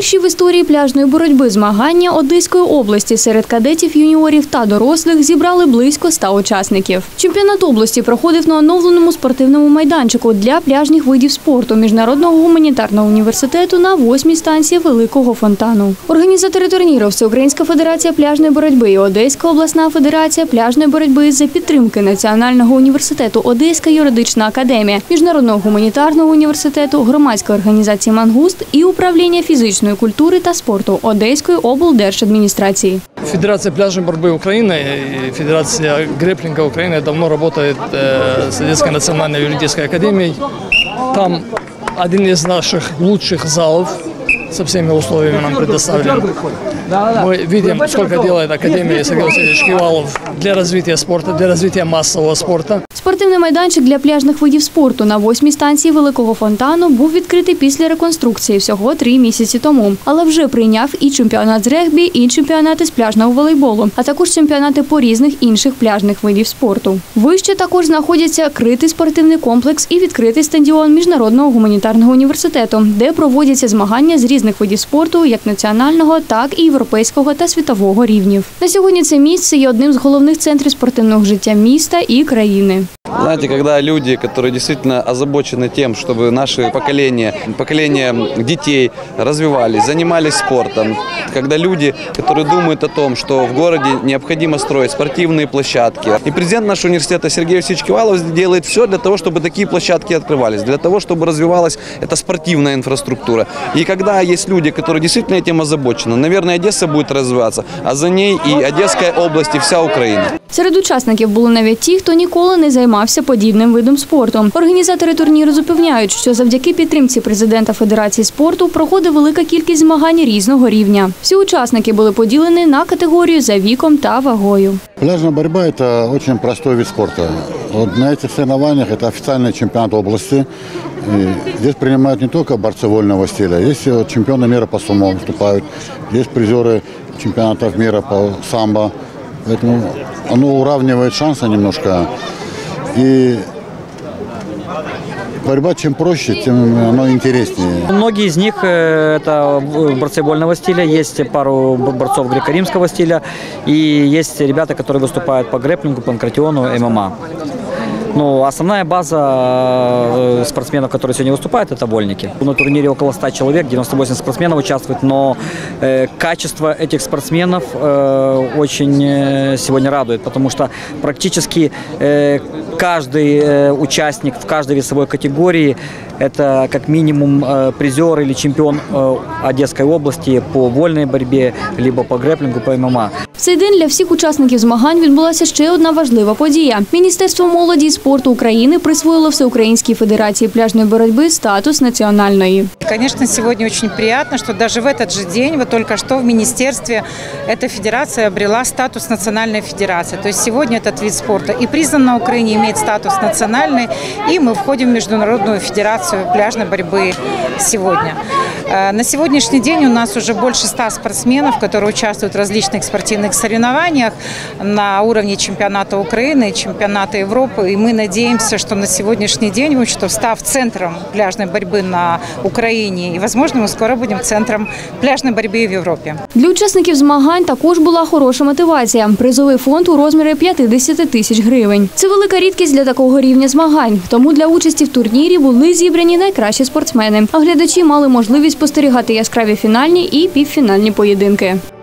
Перші в історії пляжної боротьби змагання Одеської області серед кадетів, юніорів та дорослих зібрали близько 100 учасників. Чемпіонат області проходив на оновленому спортивному майданчику для пляжних видів спорту Міжнародного гуманітарного університету на 8-й станції Великого фонтану. Організатори турніру – Всеукраїнська федерація пляжної боротьби і Одеська обласна федерація пляжної боротьби за підтримки Національного університету Одеська юридична академія, Міжнародного гуманітарного університету, громадської організації «Мангуст» і управління фізичної культури та спорту Одеської облдержадміністрації. Федерация пляжной борьбы Украины и Федерация грэпплинга Украины давно работает с Одесской национальной юридической академией. Там один из наших лучших залов со всеми условиями нам предоставлен. Мы видим, сколько делает Академия Сергей Васильевич Кивалов для развития спорта, для развития массового спорта. Спортивний майданчик для пляжних видів спорту на 8-й станції Великого фонтану був відкритий після реконструкції всього 3 місяці тому. Але вже прийняв і чемпіонат з регбі, і чемпіонати з пляжного волейболу, а також чемпіонати по різних інших пляжних видів спорту. Вище також знаходяться критий спортивний комплекс і відкритий стадіон Міжнародного гуманітарного університету, де проводяться змагання з різних видів спорту, як національного, так і європейського та світового рівнів. На сьогодні це місце є одним з головних центрів спортивного життя міста і країни. Знаете, когда люди, которые действительно озабочены тем, чтобы наше поколение детей развивались, занимались спортом, когда люди, которые думают о том, что в городе необходимо строить спортивные площадки. И президент нашего университета Сергей Васильевич Кивалов делает все для того, чтобы такие площадки открывались, для того, чтобы развивалась эта спортивная инфраструктура. И когда есть люди, которые действительно этим озабочены, наверное, Одесса будет развиваться, а за ней и Одесская область, и вся Украина. Серед учасників були навіть ті, хто ніколи не займався подібним видом спорту. Організатори турніру запевняють, що завдяки підтримці президента Федерації спорту проходить велика кількість змагань різного рівня. Всі учасники були поділені на категорію за віком та вагою. Пляжная борьба – это очень простой вид спорта. Вот на этих соревнованиях это официальный чемпионат области. И здесь принимают не только борцы вольного стиля, есть чемпионы мира по сумо выступают, есть призеры чемпионатов мира по самбо. Поэтому оно уравнивает шансы немножко. И борьба чем проще, тем оно интереснее. Многие из них это борцы вольного стиля, есть пару борцов греко-римского стиля и есть ребята, которые выступают по грэпплингу, панкратиону, ММА. Но основная база спортсменов, которые сегодня выступают, это вольники. На турнире около 100 человек, 98 спортсменов участвуют, но качество этих спортсменов очень сегодня радует, потому что практически каждый участник в каждой весовой категории это как минимум призер или чемпион Одесской области по вольной борьбе, либо по грэпплингу, по ММА. В цей день для всіх учасників змагань відбулася ще одна важлива подія. Міністерство молоді і спорту України присвоїло Всеукраїнській федерації пляжної боротьби статус національної. Конечно, сегодня очень приятно, что даже в этот же день, вот только что в министерстве, эта федерация обрела статус национальной федерации. То есть сегодня этот вид спорта и признан на Украине, имеет статус национальный, и мы входим в Международную федерацию пляжной борьбы сегодня. На сегодняшний день у нас уже больше 100 спортсменов, которые участвуют в различных спортивных соревнованиях на уровне чемпионата Украины, чемпионата Европы. И мы надеемся, что на сегодняшний день, в общем-то, став центром пляжной борьбы на Украине, и, возможно, мы скоро будем центром пляжной борьбы в Европе. Для учасників змагань також була хороша мотивація. Призовий фонд у розмірі 50 тисяч гривень. Це велика рідкість для такого рівня змагань. Тому для участі в турнірі були зібрані найкращі спортсмени. А глядачі мали можливість спостерігати яскраві фінальні і півфінальні поєдинки.